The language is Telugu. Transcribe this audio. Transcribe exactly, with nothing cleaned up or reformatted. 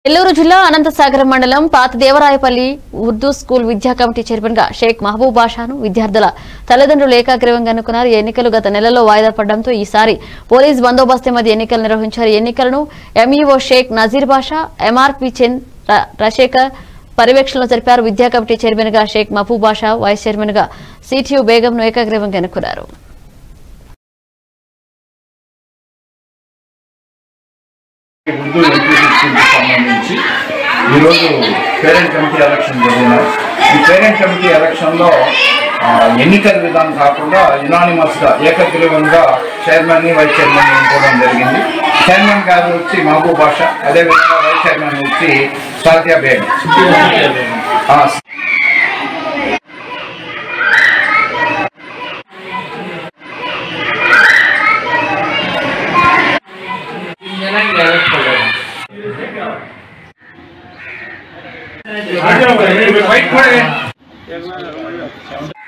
నెల్లూరు జిల్లా అనంతసాగరం మండలం పాత దేవరాయపల్లి ఉర్దూ స్కూల్ విద్యా కమిటీ చైర్మన్ గా షేక్ మహబూబ్ బాషాను విద్యార్థుల తల్లిదండ్రులు ఏకాగ్రీవంగా ఎన్నుకున్నారు. ఎన్నికలు గత నెలలో వాయిదా పడడంతో ఈసారి పోలీస్ బందోబస్తు మధ్య ఎన్నికలు నిర్వహించారు. ఎన్నికలను MEO Sheikh Nazeer Basha, MRP Chandrasekhar పర్యవేక్షణలో జరిపారు. విద్యా కమిటీ చైర్మన్ గా షేక్ మహబూబ్ బాషా, వైస్ చైర్మన్ గా సిటియు బేగంను ఏకాగ్రీవంగా ఎన్నుకున్నారు. ఉర్దూ ఎడ్యుకేషన్ స్కూల్కి సంబంధించి ఈరోజు పేరెంట్ కమిటీ ఎలక్షన్ జరిగినాయి. ఈ పేరెంట్ కమిటీ ఎలక్షన్లో ఎన్నికల విధానం కాకుండా యునానిమస్గా ఏకగ్రీవంగా చైర్మన్ వైస్ చైర్మన్ ఎన్నుకోవడం జరిగింది. చైర్మన్ గారు వచ్చి మహబూబ్ బాషా, అదేవిధంగా వైస్ చైర్మన్ వచ్చి Sadia Begum. Wait for it.